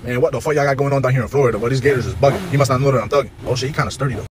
Man, what the fuck y'all got going on down here in Florida? But these gators is bugging. He must not know that I'm thugging. Oh shit, he kind of sturdy though.